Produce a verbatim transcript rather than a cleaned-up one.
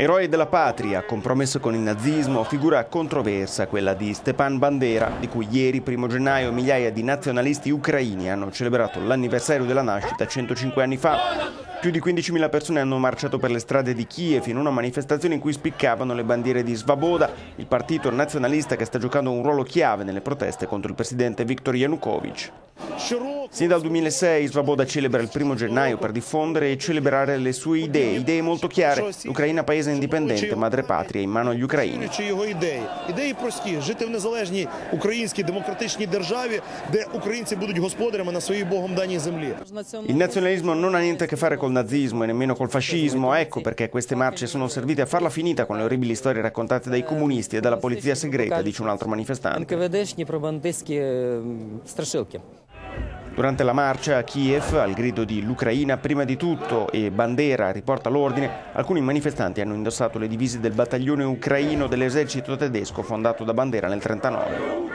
Eroe della patria, compromesso con il nazismo, figura controversa quella di Stepan Bandera, di cui ieri, primo gennaio, migliaia di nazionalisti ucraini hanno celebrato l'anniversario della nascita centocinque anni fa. Più di quindicimila persone hanno marciato per le strade di Kiev in una manifestazione in cui spiccavano le bandiere di Svoboda, il partito nazionalista che sta giocando un ruolo chiave nelle proteste contro il presidente Viktor Yanukovych. Sin dal duemilasei Svoboda celebra il primo gennaio per diffondere e celebrare le sue idee, idee molto chiare, l'Ucraina paese indipendente, madrepatria in mano agli ucraini. Ідеї прості – жити в незалежній українській демократичній державі, де українці будуть господарями на своїй Богом даній землі. Il nazionalismo non ha niente a che fare col nazismo e nemmeno col fascismo, ecco perché queste marce sono servite a farla finita con le orribili storie raccontate dai comunisti e dalla polizia segreta, dice un altro manifestante. Durante la marcia a Kiev, al grido di l'Ucraina prima di tutto e Bandera riporta l'ordine, alcuni manifestanti hanno indossato le divise del battaglione ucraino dell'esercito tedesco fondato da Bandera nel millenovecentonovantanove.